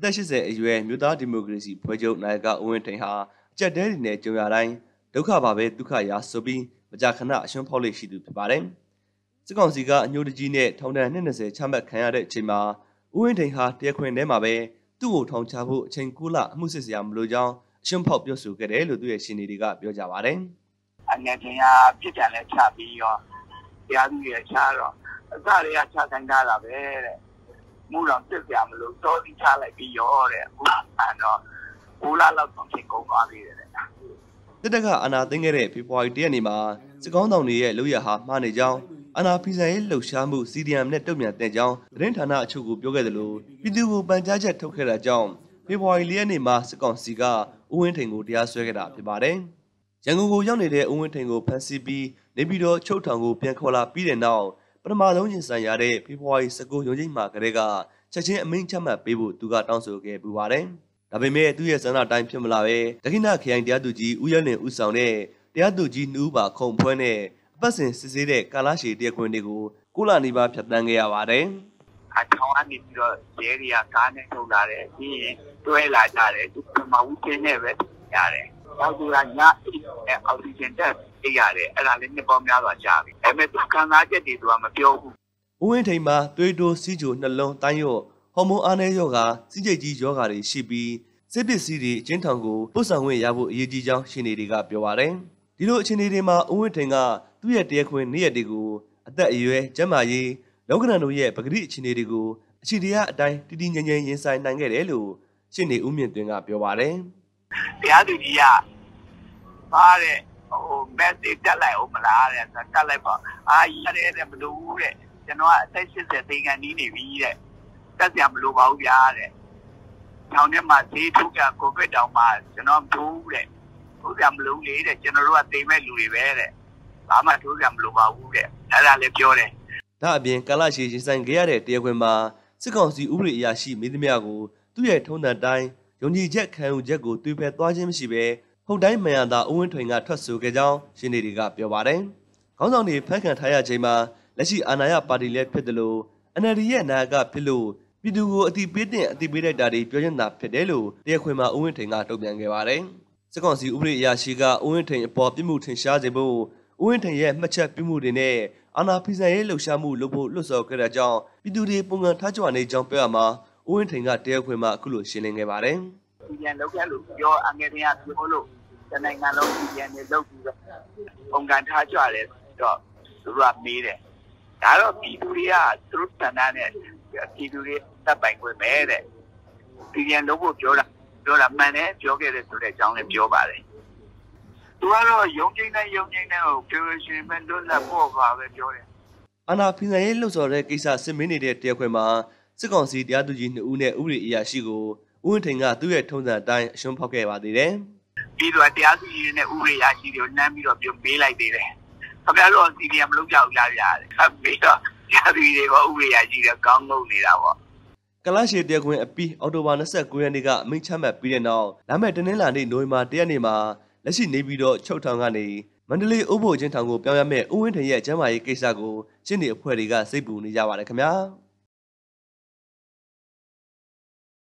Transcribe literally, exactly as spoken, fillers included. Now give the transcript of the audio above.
သက်ရှစ်ဆယ်အရွယ်မြို့သားဒီမိုကရေစီဖွဲ့ချုပ်နိုင်ကဦးဝင်းထိန်ဟာအကြက်တဲတွေနဲ့ကြုံရတိုင်းဒုက္ခပါပဲဒုက္ခရာဆိုပြီးမကြာခဏအရှုံးဖောက်လေးရှိသူဖြစ်ပါတယ်။စစ်ကောင်စီကအညိုတကြီးနဲ့ထောင်ဒဏ်နှစ်နှစ်ဆယ်ချမှတ်ခံရတဲ့အချိန်မှာဦးဝင်းထိန်ဟာတရားခွင်ထဲမှာပဲသူ့ကိုထောင်ချဖို့အချိန်ကိုလအမှုစစ်စရာမလိုကြောင်းအရှုံးဖောက်ပြောဆိုခဲ့တယ်လို့သူရဲ့ရှင်တွေကပြောကြပါတယ်။အငယ်ချင်းကပြစ်ဒဏ်လည်းချပြီးရောတရားသူရဲ့ချတော့အစတွေကချဆိုင်တာပဲတဲ့။မှုတော်ပြစ်ကြမလို့စောတိချလိုက်ပြီးရောတဲ့အခုအဲ့တော့ကိုလလောက်တော့ဖြစ်ကုန်သွားပြီတဲ့။တက်တက်ကအာဏာသိမ်းခဲ့တဲ့ဖေဖော်ဝါရီလရက်နေ့မှာစစ်ကောင်းဆောင်တွေရဲ့လုပ်ရဟာမှားနေကြောင်းအာဏာဖီဆန်ရေးလှုပ်ရှားမှုစီဒီအမ်နဲ့တုံ့ပြန်တဲ့ကြောင်းသတင်းဌာနအချို့ကိုပြောခဲ့တယ်လို့ပြည်သူ့ကိုပန်ကြားချက်ထုတ်ခဲ့တာကြောင့်ဖေဖော်ဝါရီလရက်နေ့မှာစစ်ကောင်စီကဦးဝင်းထိန်ကိုတရားစွဲခဲ့တာဖြစ်ပါတယ်။ရန်ကုန်ကိုရောက်နေတဲ့ဦးဝင်းထိန်ကိုဖမ်းဆီးပြီးနေပြည်တော်ချုပ်ထောင်ကိုပြန်ခေါ်လာပြီးတဲ့နောက်ပထမဆုံးရင်ဆိုင်ရတဲ့ဖေဖော်ဝါရီ၁၉ရုံးချိန်မှာကလေးကချက်ချင်းအမိန့်ချမှတ်ပေးဖို့သူကတောင်းဆိုခဲ့ပူပါတယ်။ဒါပေမဲ့သူ့ရဲ့ဆန္ဒတိုင်းဖြစ်မလာပဲဒခိဏခရိုင်တရားသူကြီးဦးရဲလင်ဦးဆောင်တဲ့တရားသူကြီးနှူးပါခုံဖွဲနဲ့အပတ်စဉ်စစ်ဆေးတဲ့ကာလရှည်တရားခွင်တွေကိုကိုလနီပါဖြတ်တန်းခဲ့ရပါတယ်။အထောင်ကနေပြီးတော့ရဲတွေကကားနဲ့ထုတ်လာတယ်ပြီးရင်တွဲလာကြတယ်သူကမှဦးချင်းနဲ့ပဲရတယ်။နောက်သူကညအိတ်နဲ့အောက်ဆီဂျင်တက်အေးရတယ်အဲ့ဒါလည်းနှစ်ပေါင်းများစွာကြာပြီ။အဲ့မဲ့သူခံစားချက်တွေသူကမပြောဘူး။ဦးဝင်းထိန်မှာသွေးတိုးစီးချိုနှလုံးတိုင်းရော့ဟော်မုန်းအားနည်းရောဂါစီးကျိတ်ကြီးရောဂါတွေရှိပြီးစစ်ပစ္စည်းတွေအချင်းထောင်ကိုပို့ဆောင်ခွင့်ရဖို့အရေးကြီးကြောင်းရှင်တွေကပြောပါတယ်။ဒီလိုအခြေအနေတွေမှာဦးဝင်းထိန်ကသူ့ရဲ့တရားခွင်နေ့ရက်တွေကိုအသက်အရွယ်ကျန်းမာရေးလောကရန်တို့ရဲ့ပဂတိအခြေအနေတွေကိုအခြေတရားအတိုင်းတည်တည်ငြိမ်ငြိမ်ရင်ဆိုင်နိုင်ခဲ့တယ်လို့ရှင်နေဦးမြင့်သွင်းကပြောပါတယ်။တရားသူကြီးကပါတဲ့ဟို message တက်လိုက်အောင်မလားတဲ့တက်လိုက်ပါအာရတဲ့တဲ့မလို့ဘူးတဲ့ကျွန်တော်ကအသက်ရှစ်ဆယ်သိန်းကနေနေပြီတဲ့တက်ကြမလို့ပါဘူးဗျာတဲ့ထောင်ထဲမှာဈေးထုတ်ကြကိုဗစ်တောင်မှကျွန်တော်ဒူးတဲ့ထုတ်ကြမလို့လေတဲ့ကျွန်တော်တို့ကသိမဲ့လူတွေပဲတဲ့ဘာမှထုတ်ကြမလို့ပါဘူးတဲ့အဲ့ဒါလည်းပြောတယ်ဒါအပြင်ကာလရှည်ရင်ဆိုင်ခဲ့ရတဲ့တရားခွင်မှာစစ်ကောင်စီဥပဒေအရာရှိမိသမျှကိုသူ့ရဲ့ထုံးတန်တိုင်းယုံကြည်ချက်ခံယူချက်ကိုတွေးဖက်သွားခြင်းမရှိဘဲဟုတ်တိုင်းမှန်ရတာဦးဝင်းထွင်ကထွက်ဆိုခဲ့ကြောင်းရှင်းနေတွေကပြောပါတယ်။ခေါင်းဆောင်တွေဖမ်းခံထားရချိန်မှာလက်ရှိအာဏာရပါတီလည်းဖြစ်တယ်လို့ အန်အယ်လ်ဒီ ရဲ့နာယကဖြစ်လို့ပြည်သူကိုအတိပေးတဲ့အတိပေးလိုက်တာတွေပြောချင်တာဖြစ်တယ်လို့တရားခွင်မှာဦးဝင်းထိန်ကတုံ့ပြန်ခဲ့ပါတယ်။စစ်ကောင်စီဥပဒေအရာရှိကဦးဝင်းထိန်အပေါ်ပြစ်မှုထင်ရှားစေဖို့ဦးဝင်းထိန်ရဲ့မှတ်ချက်ပြမှုတွေနဲ့အာဏာဖီဆန်ရေးလှုပ်ရှားမှုလုပ်ဖို့လွှတ်ဆော်ခဲ့တဲ့ကြောင့်ပြည်သူတွေပုံမှန်ထားကြွနေကြောင်းပြောရမှာဦးဝင်းထိန်ကတရားခွင်မှာအခုလိုရှင်းလင်းခဲ့ပါတယ်။ဒီပြန်လောက်ခဲ့လို့ပြောအငယ်တွေကပြောလို့တနိုင်ငံလုံးဒီပြန်နေလောက်ပြီးတော့ပုံကန်ထားကြွတယ်တော့သူတို့ကမေးတယ်။ဒါတော့ပြည်သူတွေကသူတို့တန်တာနဲ့ပြည်သူတွေတပ်ပိုင်ခွင့်ပဲတဲ့ဒီပြန်လို့ဖို့ပြောတာပြောတာမှန်တယ်ပြောခဲ့တယ်ဆိုတဲ့အကြောင်းလည်းပြောပါတယ်သူကတော့ယုံကြည်တဲ့ယုံကြည်တဲ့ကိုပြောရှင်မဲ့လွတ်လပ်ဖို့ပါပဲပြောတယ်အာဏာဖီဆန်ရေးလှုပ်ဆော်တဲ့ကိစ္စစစ်မင်းနေတဲ့တရားခွင်မှာစစ်ကောင်စီတရားသူကြီးနှစ်ဦးနဲ့ဥပဒေအရာရှိကိုဦးဝင်းထိန်ကသူ့ရဲ့ထုံးစံအတိုင်းအရှုံးဖောက်ခဲ့ပါသေးတယ်ပြီးတော့တရားသူကြီးနဲ့ဥပဒေအရာရှိတွေကိုနှမ်းပြီးတော့ပြုံးပေးလိုက်သေးတယ်ခင်ဗျားတို့စီဒီအမ်မလုပ်ကြဘူးလားဗျာပြီးတော့တရားသူကြီးတွေကဥပဒေအရာရှိတွေကောင်းလို့နေတာပေါ့ကလရှိတရားခွင်အပြီးအောက်တိုဘာ၂၉ရက်နေ့ကအမိန့်ချမှတ်ပြီးတဲ့နောက်လာမယ့်တနင်္လာနေ့နိုဝင်ဘာ၁ရက်နေ့မှာလက်ရှိနေပြီးတော့ချုပ်ထောင်ကနေမန္တလေးဥပိုလ်ချင်းထောင်ကိုပြောင်းရမယ့်ဦးဝင်းထိန်ရဲ့ကျမ်းမာရေးကိစ္စကိုရှင်းနေအဖွဲ့တွေကစိတ်ပူနေကြပါတယ်ခင်ဗျာ